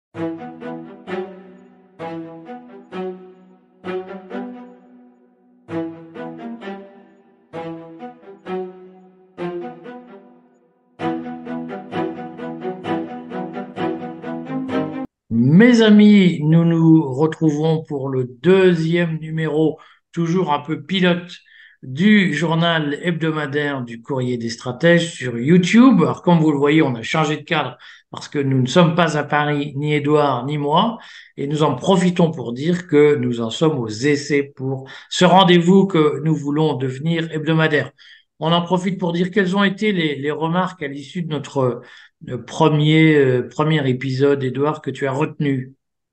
Mes amis, nous nous retrouvons pour le deuxième numéro, toujours un peu pilote, du journal hebdomadaire du Courrier des Stratèges sur YouTube. Alors, comme vous le voyez, on a changé de cadre parce que nous ne sommes pas à Paris, ni Édouard, ni moi, et nous en profitons pour dire que nous en sommes aux essais pour ce rendez-vous que nous voulons devenir hebdomadaire. On en profite pour dire quelles ont été les remarques à l'issue de notre le premier épisode, Édouard, que tu as retenu.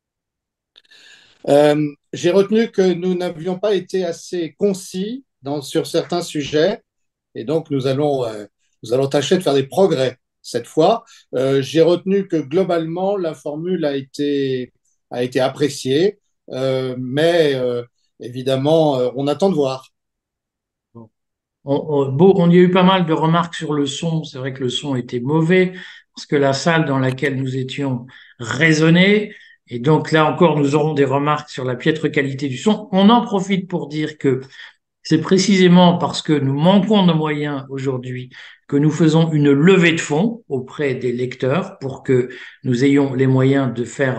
J'ai retenu que nous n'avions pas été assez concis sur certains sujets et donc nous allons tâcher de faire des progrès cette fois. J'ai retenu que globalement, la formule a été appréciée, mais évidemment, on attend de voir. On y a eu pas mal de remarques sur le son. C'est vrai que le son était mauvais parce que la salle dans laquelle nous étions résonnait. Et donc là encore, nous aurons des remarques sur la piètre qualité du son. On en profite pour dire que c'est précisément parce que nous manquons de moyens aujourd'hui que nous faisons une levée de fonds auprès des lecteurs pour que nous ayons les moyens de faire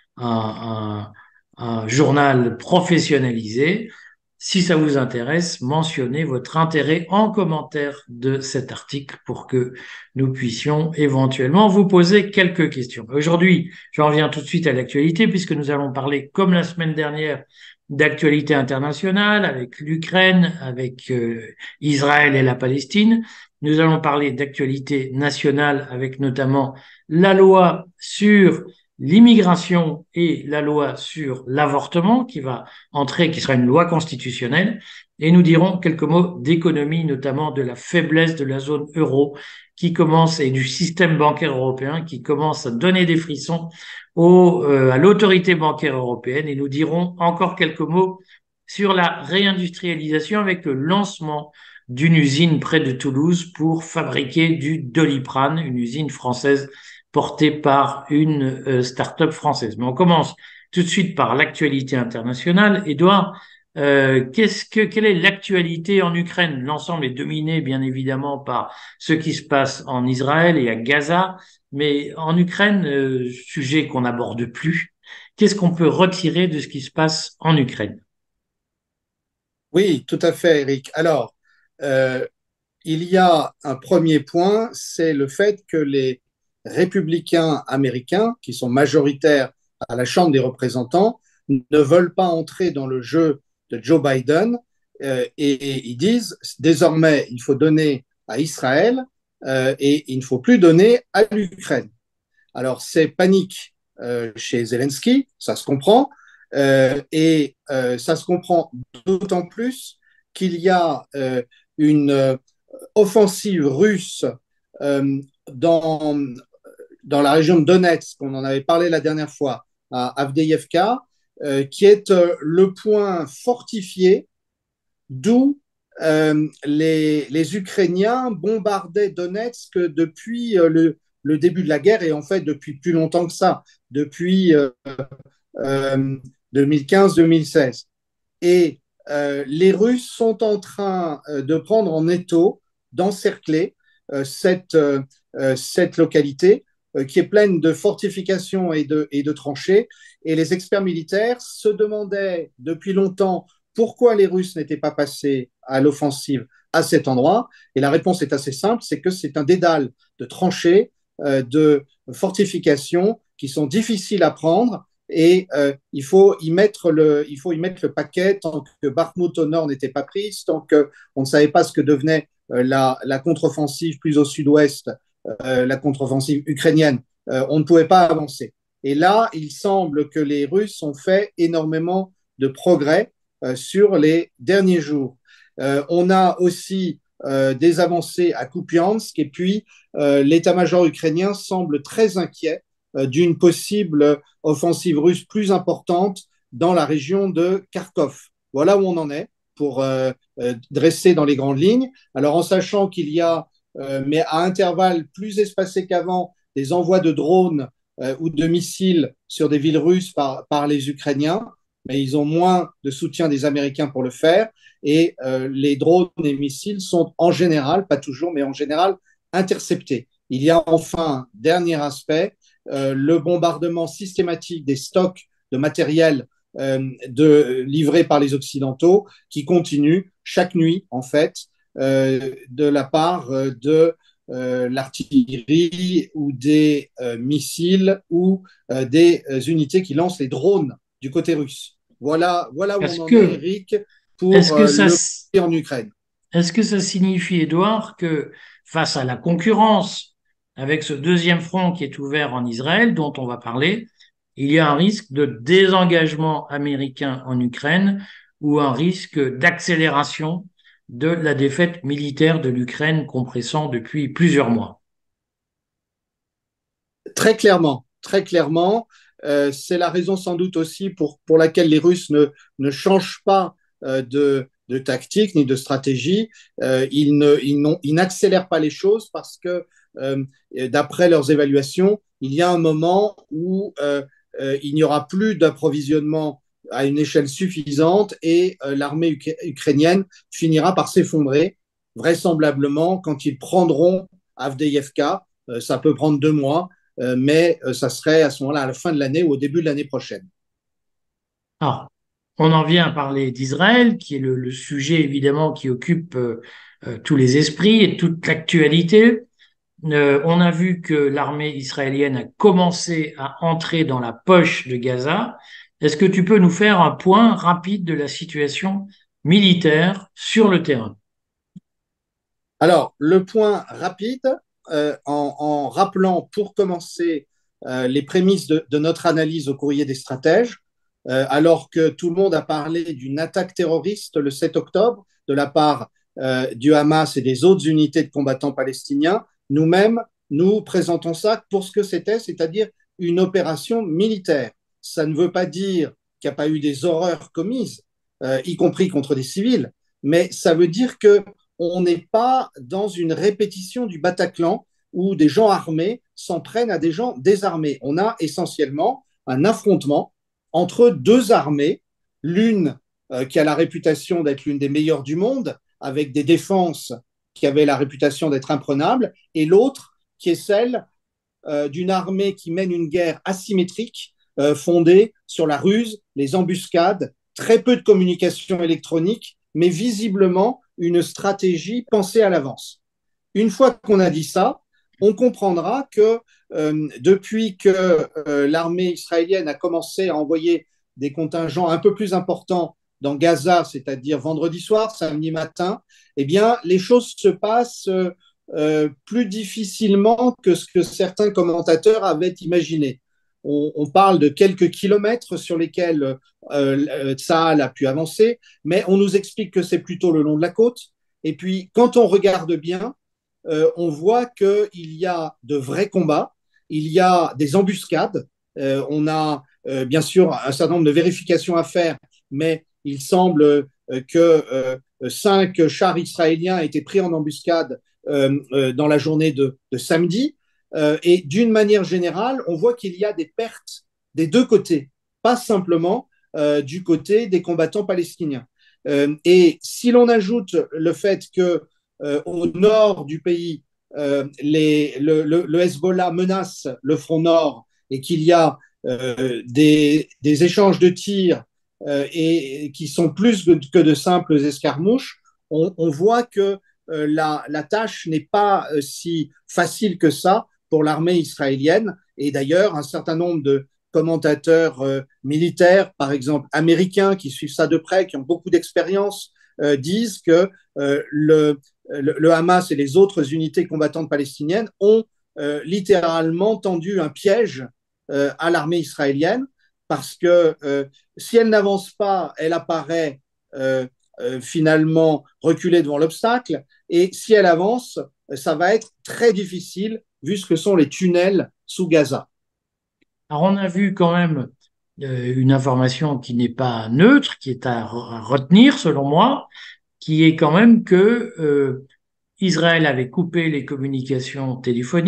un, un journal professionnalisé. Si ça vous intéresse, mentionnez votre intérêt en commentaire de cet article pour que nous puissions éventuellement vous poser quelques questions. Aujourd'hui, j'en viens tout de suite à l'actualité puisque nous allons parler, comme la semaine dernière, d'actualité internationale avec l'Ukraine, avec Israël et la Palestine. Nous allons parler d'actualité nationale avec notamment la loi sur l'immigration et la loi sur l'avortement qui va entrer, qui sera une loi constitutionnelle. Et nous dirons quelques mots d'économie, notamment de la faiblesse de la zone euro qui commence et du système bancaire européen qui commence à donner des frissons à l'autorité bancaire européenne et nous dirons encore quelques mots sur la réindustrialisation avec le lancement d'une usine près de Toulouse pour fabriquer du Doliprane, une usine française portée par une start-up française. Mais on commence tout de suite par l'actualité internationale. Édouard, quelle est l'actualité en Ukraine? L'ensemble est dominé bien évidemment par ce qui se passe en Israël et à Gaza. Mais en Ukraine, sujet qu'on n'aborde plus, qu'est-ce qu'on peut retirer de ce qui se passe en Ukraine? Oui, tout à fait, Eric. Alors, euh, il y a un premier point, c'est le fait que les républicains américains, qui sont majoritaires à la Chambre des représentants, ne veulent pas entrer dans le jeu de Joe Biden et ils disent désormais il faut donner à Israël et il ne faut plus donner à l'Ukraine. Alors c'est panique chez Zelensky, ça se comprend, ça se comprend d'autant plus qu'il y a une offensive russe euh, dans, dans la région de Donetsk, on en avait parlé la dernière fois, à Avdiivka, qui est le point fortifié d'où les Ukrainiens bombardaient Donetsk depuis le début de la guerre et en fait depuis plus longtemps que ça, depuis 2015-2016. Et les Russes sont en train de prendre en étau, d'encercler cette localité qui est pleine de fortifications et de tranchées. Et les experts militaires se demandaient depuis longtemps pourquoi les Russes n'étaient pas passés à l'offensive à cet endroit. Et la réponse est assez simple, c'est que c'est un dédale de tranchées, de fortifications qui sont difficiles à prendre et il faut y mettre le paquet tant que Bakhmut au nord n'était pas prise, tant qu'on ne savait pas ce que devenait la contre-offensive plus au sud-ouest, la contre-offensive ukrainienne. On ne pouvait pas avancer. Et là, il semble que les Russes ont fait énormément de progrès sur les derniers jours. On a aussi des avancées à Kupiansk et puis l'état-major ukrainien semble très inquiet d'une possible offensive russe plus importante dans la région de Kharkov. Voilà où on en est pour dresser dans les grandes lignes. Alors en sachant qu'il y a, mais à intervalles plus espacés qu'avant, des envois de drones ou de missiles sur des villes russes par les Ukrainiens, mais ils ont moins de soutien des Américains pour le faire. Et les drones et missiles sont en général, pas toujours, mais en général, interceptés. Il y a enfin, dernier aspect, le bombardement systématique des stocks de matériel livrés par les Occidentaux qui continue chaque nuit, en fait, de la part de l'artillerie ou des missiles ou des unités qui lancent les drones du côté russe. Voilà où on Est-ce en est, que, Eric, est-ce pour que ça, le conflit en Ukraine. est-ce que ça signifie, Édouard, que face à la concurrence avec ce deuxième front qui est ouvert en Israël, dont on va parler, il y a un risque de désengagement américain en Ukraine ou un risque d'accélération de la défaite militaire de l'Ukraine compressant depuis plusieurs mois? Très clairement, c'est la raison sans doute aussi pour laquelle les Russes ne changent pas de tactique ni de stratégie. Ils n'accélèrent pas les choses parce que, d'après leurs évaluations, il y a un moment où il n'y aura plus d'approvisionnement à une échelle suffisante et l'armée ukrainienne finira par s'effondrer, vraisemblablement quand ils prendront Avdiivka. Ça peut prendre 2 mois, mais ça serait à ce moment-là, à la fin de l'année ou au début de l'année prochaine. Alors, on en vient à parler d'Israël, qui est le sujet évidemment qui occupe tous les esprits et toute l'actualité. On a vu que l'armée israélienne a commencé à entrer dans la poche de Gaza. Est-ce que tu peux nous faire un point rapide de la situation militaire sur le terrain? Alors, le point rapide, en rappelant pour commencer les prémices de notre analyse au courrier des stratèges, alors que tout le monde a parlé d'une attaque terroriste le 7 octobre de la part du Hamas et des autres unités de combattants palestiniens, nous-mêmes, nous présentons ça pour ce que c'était, c'est-à-dire une opération militaire. Ça ne veut pas dire qu'il n'y a pas eu des horreurs commises, y compris contre des civils, mais ça veut dire que on n'est pas dans une répétition du Bataclan où des gens armés s'en prennent à des gens désarmés. On a essentiellement un affrontement entre deux armées, l'une qui a la réputation d'être l'une des meilleures du monde, avec des défenses qui avaient la réputation d'être imprenables, et l'autre qui est celle d'une armée qui mène une guerre asymétrique fondée sur la ruse, les embuscades, très peu de communication électronique, mais visiblement une stratégie pensée à l'avance. Une fois qu'on a dit ça, on comprendra que depuis que l'armée israélienne a commencé à envoyer des contingents un peu plus importants dans Gaza, c'est-à-dire vendredi soir, samedi matin, eh bien, les choses se passent plus difficilement que ce que certains commentateurs avaient imaginé. On parle de quelques kilomètres sur lesquels Tsahal a pu avancer, mais on nous explique que c'est plutôt le long de la côte. Et puis, quand on regarde bien, on voit qu'il y a de vrais combats, il y a des embuscades, on a bien sûr un certain nombre de vérifications à faire, mais il semble que 5 chars israéliens aient été pris en embuscade dans la journée de samedi. Et d'une manière générale, on voit qu'il y a des pertes des deux côtés, pas simplement du côté des combattants palestiniens. Et si l'on ajoute le fait que au nord du pays, le Hezbollah menace le front nord et qu'il y a des échanges de tirs et qui sont plus que de simples escarmouches, on voit que la tâche n'est pas si facile que ça pour l'armée israélienne. Et d'ailleurs, un certain nombre de commentateurs militaires, par exemple américains, qui suivent ça de près, qui ont beaucoup d'expérience, disent que le Hamas et les autres unités combattantes palestiniennes ont littéralement tendu un piège à l'armée israélienne parce que si elle n'avance pas, elle apparaît finalement reculée devant l'obstacle, et si elle avance, ça va être très difficile vu ce que sont les tunnels sous Gaza. Alors, on a vu quand même une information qui n'est pas neutre, qui est à retenir selon moi, qui est quand même que Israël avait coupé les communications téléphoniques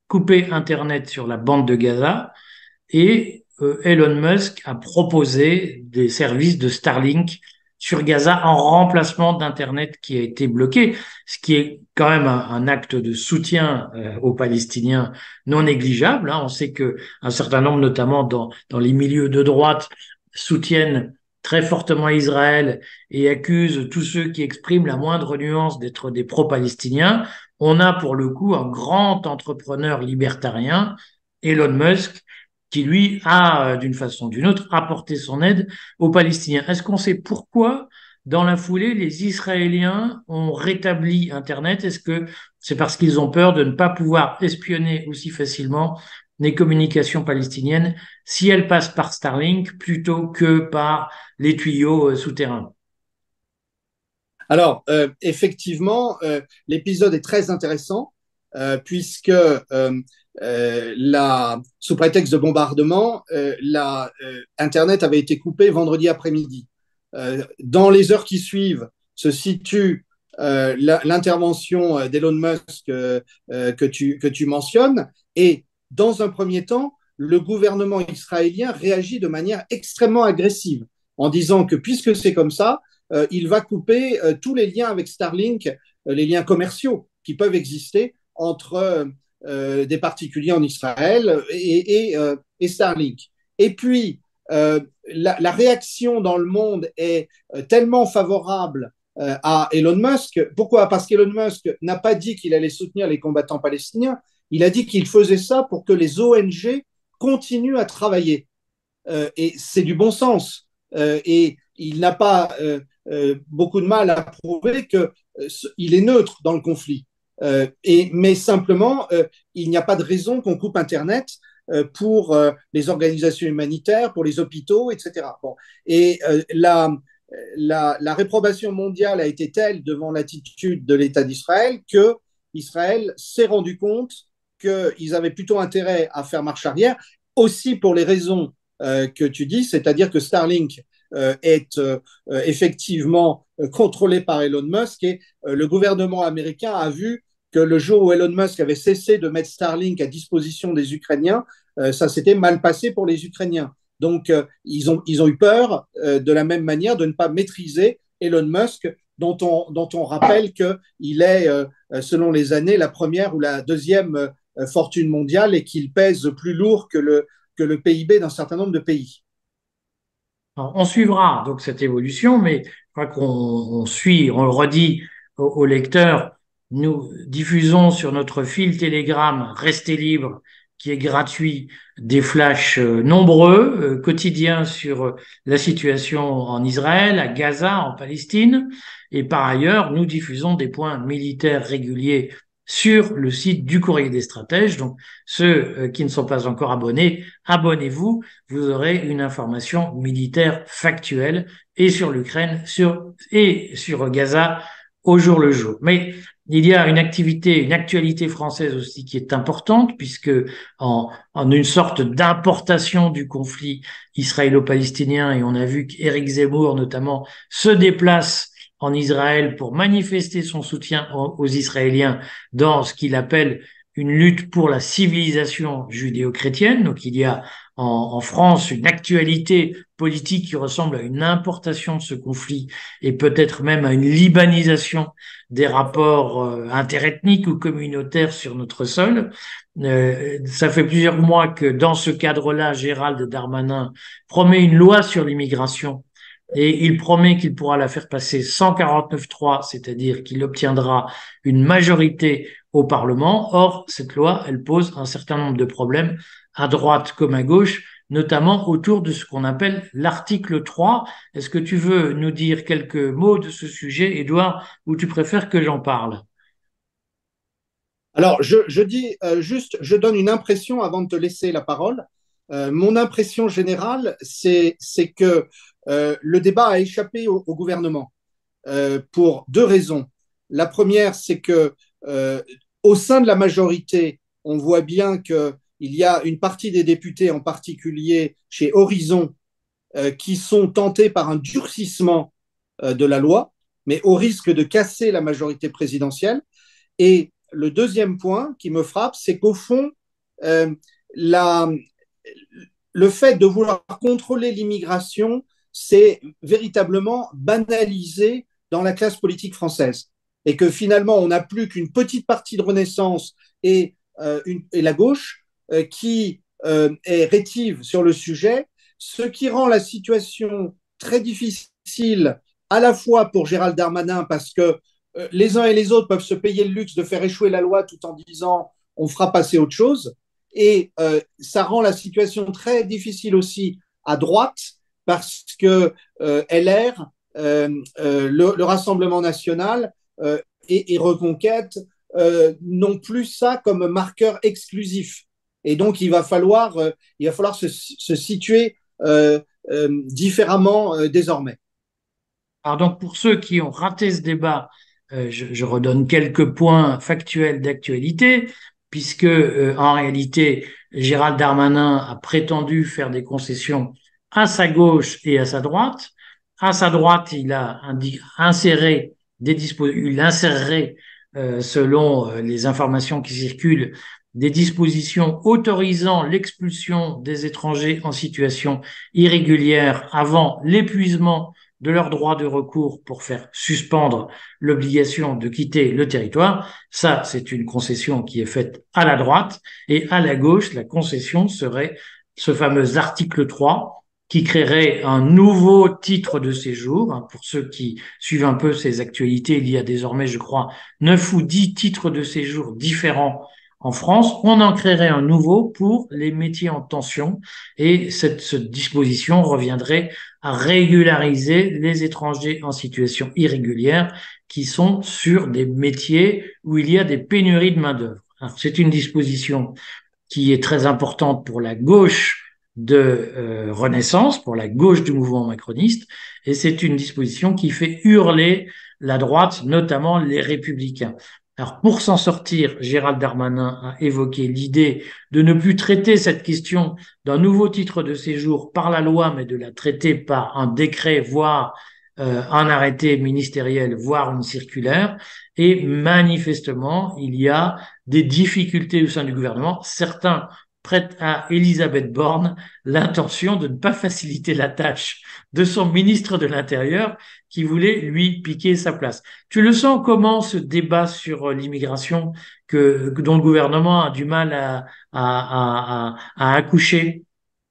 couper Internet sur la bande de Gaza et Elon Musk a proposé des services de Starlink sur Gaza en remplacement d'Internet qui a été bloqué, ce qui est quand même un acte de soutien aux Palestiniens non négligeable. Hein. On sait que un certain nombre, notamment dans les milieux de droite, soutiennent très fortement Israël et accusent tous ceux qui expriment la moindre nuance d'être des pro-palestiniens. On a pour le coup un grand entrepreneur libertarien, Elon Musk, qui lui a, d'une façon ou d'une autre, apporté son aide aux Palestiniens. Est-ce qu'on sait pourquoi, dans la foulée, les Israéliens ont rétabli Internet? Est-ce que c'est parce qu'ils ont peur de ne pas pouvoir espionner aussi facilement les communications palestiniennes si elles passent par Starlink plutôt que par les tuyaux souterrains? Alors, effectivement, l'épisode est très intéressant puisque sous prétexte de bombardement, Internet avait été coupé vendredi après-midi. Dans les heures qui suivent se situe l'intervention d'Elon Musk que tu mentionnes. Et dans un premier temps, le gouvernement israélien réagit de manière extrêmement agressive en disant que puisque c'est comme ça, il va couper tous les liens avec Starlink, les liens commerciaux qui peuvent exister entre des particuliers en Israël et Starlink. Et puis, la réaction dans le monde est tellement favorable à Elon Musk. Pourquoi? Parce qu'Elon Musk n'a pas dit qu'il allait soutenir les combattants palestiniens, il a dit qu'il faisait ça pour que les ONG continuent à travailler. Et c'est du bon sens. Et il n'a pas beaucoup de mal à prouver qu'il est neutre dans le conflit. Mais simplement, il n'y a pas de raison qu'on coupe Internet pour les organisations humanitaires, pour les hôpitaux, etc. Bon. Et la réprobation mondiale a été telle devant l'attitude de l'État d'Israël que Israël s'est rendu compte qu'ils avaient plutôt intérêt à faire marche arrière, aussi pour les raisons que tu dis, c'est-à-dire que Starlink est effectivement contrôlé par Elon Musk et le gouvernement américain a vu que le jour où Elon Musk avait cessé de mettre Starlink à disposition des Ukrainiens, ça s'était mal passé pour les Ukrainiens. Donc, ils ont eu peur de la même manière de ne pas maîtriser Elon Musk, dont on rappelle qu'il est, selon les années, la première ou la deuxième fortune mondiale et qu'il pèse plus lourd que le PIB d'un certain nombre de pays. Alors, on suivra donc cette évolution, mais je crois qu'on suit, on le redit aux lecteurs, nous diffusons sur notre fil Telegram Restez libre, qui est gratuit, des flashs nombreux, quotidiens sur la situation en Israël, à Gaza, en Palestine. Et par ailleurs, nous diffusons des points militaires réguliers sur le site du Courrier des Stratèges. Donc, ceux qui ne sont pas encore abonnés, abonnez-vous. Vous aurez une information militaire factuelle et sur l'Ukraine et sur Gaza au jour le jour. Mais il y a une actualité française aussi qui est importante puisque en une sorte d'importation du conflit israélo-palestinien, et on a vu qu'Éric Zemmour notamment se déplace en Israël pour manifester son soutien aux Israéliens dans ce qu'il appelle une lutte pour la civilisation judéo-chrétienne. Donc il y a en France une actualité politique qui ressemble à une importation de ce conflit et peut-être même à une libanisation des rapports interethniques ou communautaires sur notre sol. Ça fait plusieurs mois que dans ce cadre-là, Gérald Darmanin promet une loi sur l'immigration et il promet qu'il pourra la faire passer 149.3, c'est-à-dire qu'il obtiendra une majorité au Parlement. Or, cette loi, elle pose un certain nombre de problèmes à droite comme à gauche, notamment autour de ce qu'on appelle l'article 3. Est-ce que tu veux nous dire quelques mots de ce sujet, Édouard, ou tu préfères que j'en parle? Alors, je dis juste, je donne une impression avant de te laisser la parole. Mon impression générale, c'est que le débat a échappé au gouvernement pour deux raisons. La première, c'est que au sein de la majorité, on voit bien qu'il y a une partie des députés, en particulier chez Horizon, qui sont tentés par un durcissement de la loi, mais au risque de casser la majorité présidentielle. Et le deuxième point qui me frappe, c'est qu'au fond, euh, la, le fait de vouloir contrôler l'immigration, c'est véritablement banalisé dans la classe politique française. Et que finalement, on n'a plus qu'une petite partie de Renaissance et la gauche qui est rétive sur le sujet, ce qui rend la situation très difficile à la fois pour Gérald Darmanin, parce que les uns et les autres peuvent se payer le luxe de faire échouer la loi tout en disant on fera passer autre chose. Et ça rend la situation très difficile aussi à droite parce que LR, le Rassemblement national et Reconquête n'ont plus ça comme marqueur exclusif. Et donc, il va falloir se situer différemment désormais. Alors donc pour ceux qui ont raté ce débat, je redonne quelques points factuels d'actualité, puisque en réalité Gérald Darmanin a prétendu faire des concessions à sa gauche et à sa droite. À sa droite, il a inséré il insérerait, selon les informations qui circulent, des dispositions autorisant l'expulsion des étrangers en situation irrégulière avant l'épuisement de leur droit de recours pour faire suspendre l'obligation de quitter le territoire. Ça, c'est une concession qui est faite à la droite, et à la gauche, la concession serait ce fameux article 3 qui créerait un nouveau titre de séjour. Pour ceux qui suivent un peu ces actualités, il y a désormais, je crois, 9 ou 10 titres de séjour différents en France. On en créerait un nouveau pour les métiers en tension, et cette disposition reviendrait à régulariser les étrangers en situation irrégulière qui sont sur des métiers où il y a des pénuries de main-d'œuvre. C'est une disposition qui est très importante pour la gauche de Renaissance, pour la gauche du mouvement macroniste, et c'est une disposition qui fait hurler la droite, notamment les républicains. Alors, pour s'en sortir, Gérald Darmanin a évoqué l'idée de ne plus traiter cette question d'un nouveau titre de séjour par la loi, mais de la traiter par un décret, voire un arrêté ministériel, voire une circulaire. Et manifestement, il y a des difficultés au sein du gouvernement. Certains prêtent à Elisabeth Borne l'intention de ne pas faciliter la tâche de son ministre de l'Intérieur qui voulait lui piquer sa place. Tu le sens comment ce débat sur l'immigration dont le gouvernement a du mal à accoucher?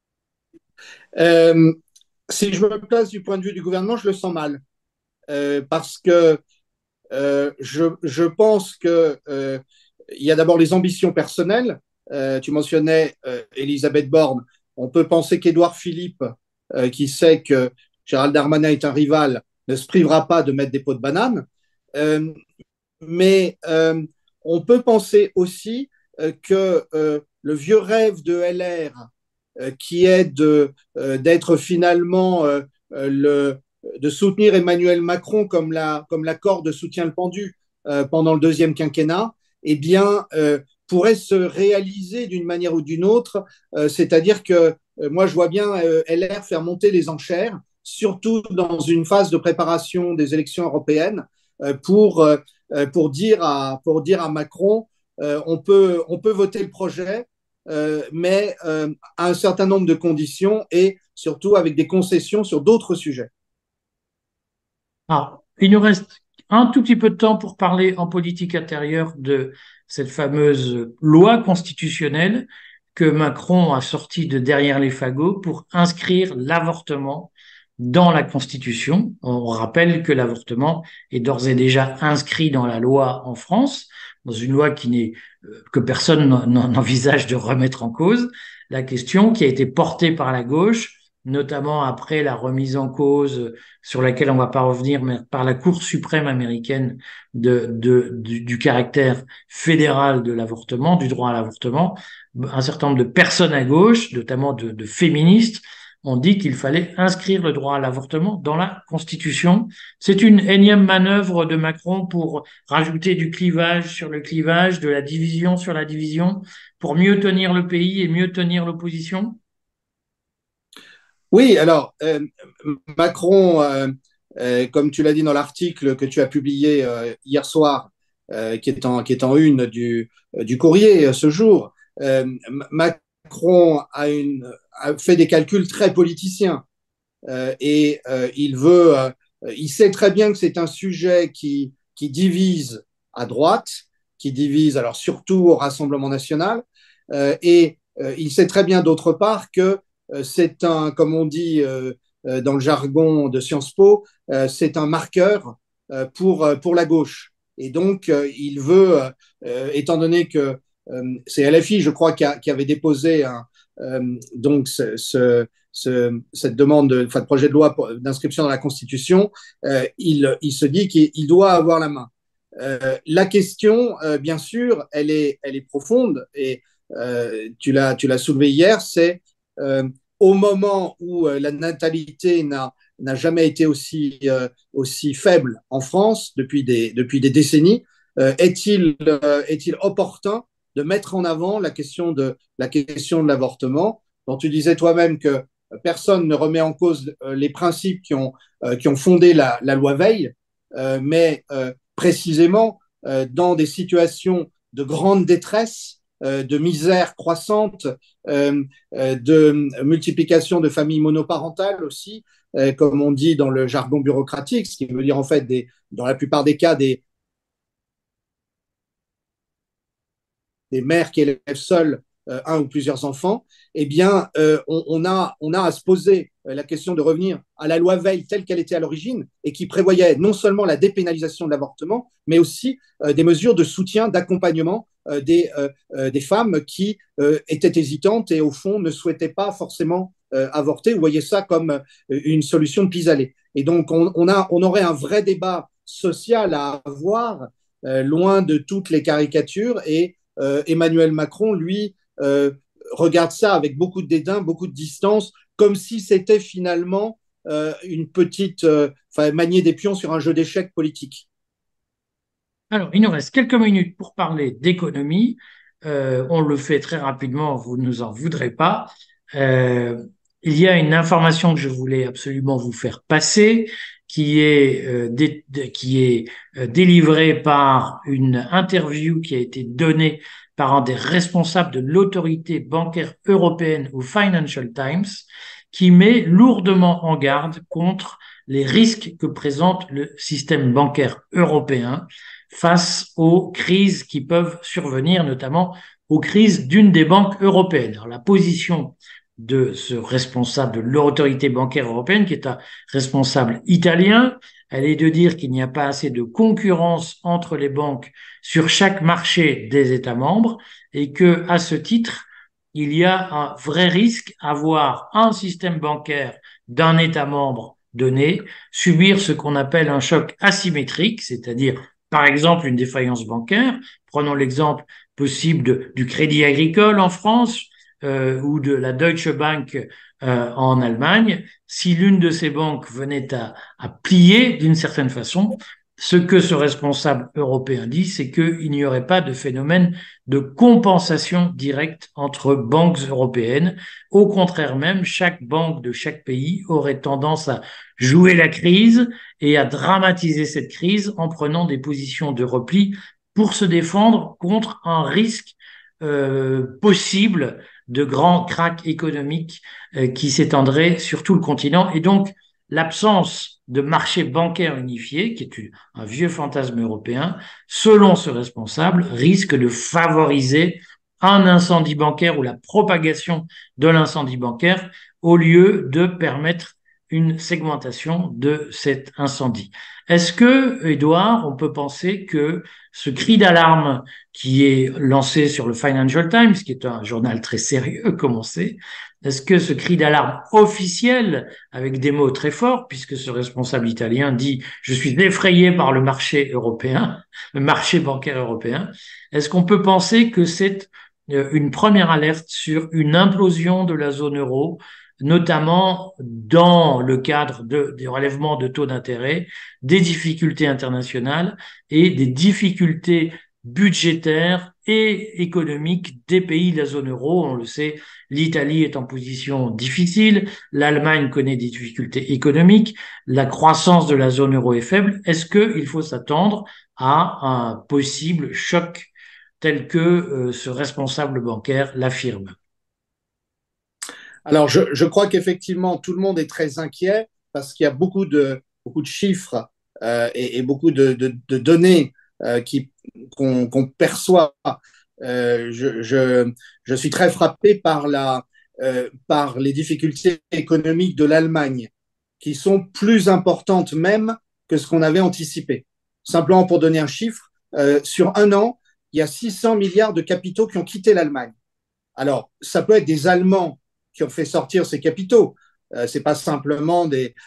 Euh, Si je me place du point de vue du gouvernement, je le sens mal. Parce que je pense que il y a d'abord les ambitions personnelles. Tu mentionnais Elisabeth Borne. On peut penser qu'Édouard Philippe, qui sait que Gérald Darmanin est un rival, ne se privera pas de mettre des pots de banane. Euh, mais on peut penser aussi que le vieux rêve de LR, qui est d'être finalement de soutenir Emmanuel Macron comme l'accord de soutien le pendu pendant le deuxième quinquennat, eh bien, pourrait se réaliser d'une manière ou d'une autre. C'est-à-dire que moi, je vois bien LR faire monter les enchères, surtout dans une phase de préparation des élections européennes, pour dire à Macron, on peut voter le projet, mais à un certain nombre de conditions et surtout avec des concessions sur d'autres sujets. Alors, il nous reste un tout petit peu de temps pour parler en politique intérieure de cette fameuse loi constitutionnelle que Macron a sortie de derrière les fagots pour inscrire l'avortement dans la Constitution. On rappelle que l'avortement est d'ores et déjà inscrit dans la loi en France, dans une loi que personne n'envisage de remettre en cause. La question qui a été portée par la gauche, notamment après la remise en cause sur laquelle on ne va pas revenir, mais par la Cour suprême américaine du caractère fédéral de l'avortement, du droit à l'avortement, un certain nombre de personnes à gauche, notamment de féministes, ont dit qu'il fallait inscrire le droit à l'avortement dans la Constitution. C'est une énième manœuvre de Macron pour rajouter du clivage sur le clivage, de la division sur la division, pour mieux tenir le pays et mieux tenir l'opposition. Oui, alors, Macron, comme tu l'as dit dans l'article que tu as publié hier soir, qui est en une du courrier ce jour, Macron a fait des calculs très politiciens et il sait très bien que c'est un sujet qui divise à droite, qui divise alors surtout au Rassemblement national, il sait très bien d'autre part que c'est comme on dit dans le jargon de Sciences Po, c'est un marqueur pour la gauche. Et donc, il veut, étant donné que c'est LFI, je crois, qui avait déposé donc cette demande de projet de loi d'inscription dans la Constitution, il se dit qu'il doit avoir la main. La question, bien sûr, elle est profonde et tu l'as soulevé hier, c'est au moment où la natalité n'a jamais été aussi faible en France depuis des décennies, est-il opportun de mettre en avant la question de l'avortement, dont tu disais toi-même que personne ne remet en cause les principes qui ont fondé la loi Veil, mais précisément dans des situations de grande détresse, de misère croissante, de multiplication de familles monoparentales aussi, comme on dit dans le jargon bureaucratique, ce qui veut dire en fait dans la plupart des cas des mères qui élèvent seules un ou plusieurs enfants, eh bien, on a à se poser la question de revenir à la loi Veil telle qu'elle était à l'origine et qui prévoyait non seulement la dépénalisation de l'avortement, mais aussi des mesures de soutien, d'accompagnement des femmes qui étaient hésitantes et au fond ne souhaitaient pas forcément avorter ou voyaient ça comme une solution de pis-aller. Et donc, on aurait un vrai débat social à avoir, loin de toutes les caricatures et Emmanuel Macron, lui, regarde ça avec beaucoup de dédain, beaucoup de distance, comme si c'était finalement une petite, manier des pions sur un jeu d'échecs politique. Alors, il nous reste quelques minutes pour parler d'économie. On le fait très rapidement, vous ne nous en voudrez pas. Euh, il y a une information que je voulais absolument vous faire passer, qui est délivrée par une interview qui a été donnée par un des responsables de l'autorité bancaire européenne au Financial Times, qui met lourdement en garde contre les risques que présente le système bancaire européen face aux crises qui peuvent survenir, notamment aux crises d'une des banques européennes. Alors, la position de ce responsable de l'autorité bancaire européenne, qui est un responsable italien, elle est de dire qu'il n'y a pas assez de concurrence entre les banques sur chaque marché des États membres et que, à ce titre, il y a un vrai risque à voir un système bancaire d'un État membre donné subir ce qu'on appelle un choc asymétrique, c'est-à-dire par exemple une défaillance bancaire. Prenons l'exemple possible du Crédit Agricole en France ou de la Deutsche Bank en Allemagne. Si l'une de ces banques venait à plier d'une certaine façon, ce que ce responsable européen dit, c'est qu'il n'y aurait pas de phénomène de compensation directe entre banques européennes. Au contraire même, chaque banque de chaque pays aurait tendance à jouer la crise et à dramatiser cette crise en prenant des positions de repli pour se défendre contre un risque possible de grands cracks économiques qui s'étendraient sur tout le continent. Et donc, l'absence de marché bancaire unifié, qui est un vieux fantasme européen, selon ce responsable, risque de favoriser un incendie bancaire ou la propagation de l'incendie bancaire au lieu de permettre une segmentation de cet incendie. Est-ce que, Edouard, on peut penser que ce cri d'alarme qui est lancé sur le Financial Times, qui est un journal très sérieux, comme on sait, est-ce que ce cri d'alarme officiel, avec des mots très forts, puisque ce responsable italien dit « Je suis effrayé par le marché européen, le marché bancaire européen », est-ce qu'on peut penser que c'est une première alerte sur une implosion de la zone euro, notamment dans le cadre des relèvements de taux d'intérêt, des difficultés internationales et des difficultés budgétaires et économiques des pays de la zone euro. On le sait, l'Italie est en position difficile, l'Allemagne connaît des difficultés économiques, la croissance de la zone euro est faible. Est-ce qu'il faut s'attendre à un possible choc tel que ce responsable bancaire l'affirme? Alors, je crois qu'effectivement, tout le monde est très inquiet parce qu'il y a beaucoup de chiffres et beaucoup de données qu'on perçoit. Euh, je, je, je suis très frappé par les difficultés économiques de l'Allemagne, qui sont plus importantes même que ce qu'on avait anticipé. Simplement pour donner un chiffre, sur un an, il y a 600 milliards de capitaux qui ont quitté l'Allemagne. Alors, ça peut être des Allemands qui ont fait sortir ces capitaux. Ce n'est pas simplement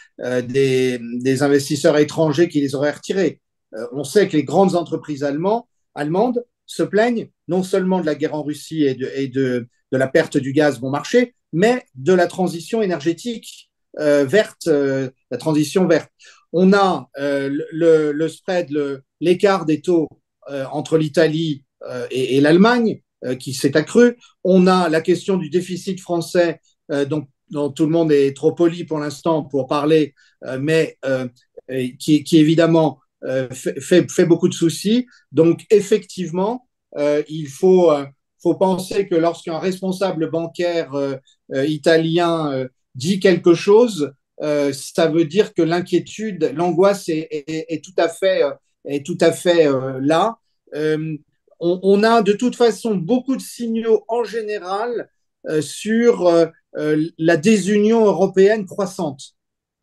des investisseurs étrangers qui les auraient retirés. On sait que les grandes entreprises allemandes se plaignent non seulement de la guerre en Russie et de la perte du gaz bon marché, mais de la transition énergétique verte, la transition verte. On a le spread, l'écart des taux entre l'Italie et l'Allemagne qui s'est accru. On a la question du déficit français dont tout le monde est trop poli pour l'instant pour parler, mais qui évidemment fait beaucoup de soucis. Donc effectivement, il faut penser que lorsqu'un responsable bancaire italien dit quelque chose, ça veut dire que l'inquiétude, l'angoisse est tout à fait là. Euh, on a de toute façon beaucoup de signaux en général sur la désunion européenne croissante.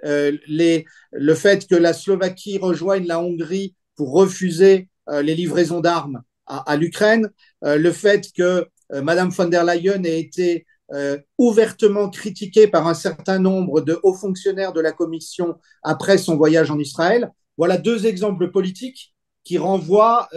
Le fait que la Slovaquie rejoigne la Hongrie pour refuser les livraisons d'armes à l'Ukraine, le fait que Madame von der Leyen ait été ouvertement critiquée par un certain nombre de hauts fonctionnaires de la Commission après son voyage en Israël. Voilà deux exemples politiques qui renvoient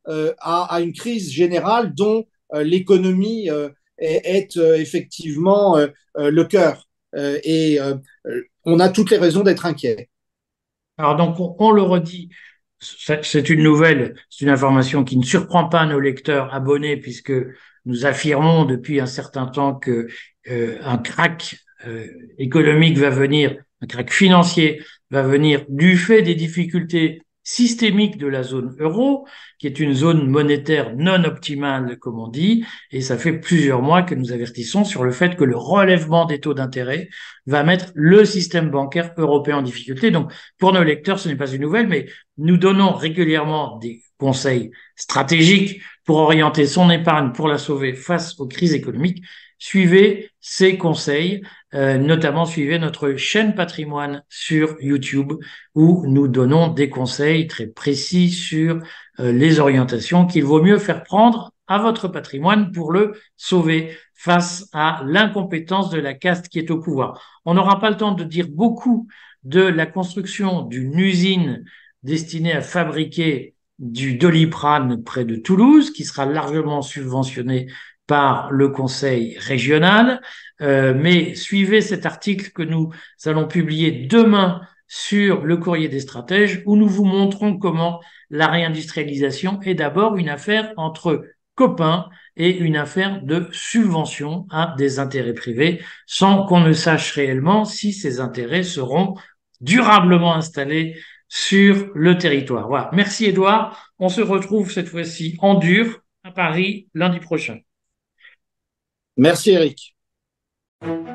à une crise générale dont l'économie est effectivement le cœur. Et on a toutes les raisons d'être inquiet. Alors donc, on le redit, c'est une nouvelle, c'est une information qui ne surprend pas nos lecteurs abonnés puisque nous affirmons depuis un certain temps que un krach économique va venir, un krach financier va venir du fait des difficultés systémiques de la zone euro, qui est une zone monétaire non optimale, comme on dit, et ça fait plusieurs mois que nous avertissons sur le fait que le relèvement des taux d'intérêt va mettre le système bancaire européen en difficulté. Donc, pour nos lecteurs, ce n'est pas une nouvelle, mais nous donnons régulièrement des conseils stratégiques pour orienter son épargne, pour la sauver face aux crises économiques. Suivez ces conseils, notamment suivez notre chaîne Patrimoine sur YouTube où nous donnons des conseils très précis sur les orientations qu'il vaut mieux faire prendre à votre patrimoine pour le sauver face à l'incompétence de la caste qui est au pouvoir. On n'aura pas le temps de dire beaucoup de la construction d'une usine destinée à fabriquer du Doliprane près de Toulouse, qui sera largement subventionné par le conseil régional. Mais suivez cet article que nous allons publier demain sur le courrier des stratèges, où nous vous montrons comment la réindustrialisation est d'abord une affaire entre copains et une affaire de subvention à des intérêts privés, sans qu'on ne sache réellement si ces intérêts seront durablement installés sur le territoire. Voilà. Merci Edouard. On se retrouve cette fois-ci en dur à Paris lundi prochain. Merci Eric.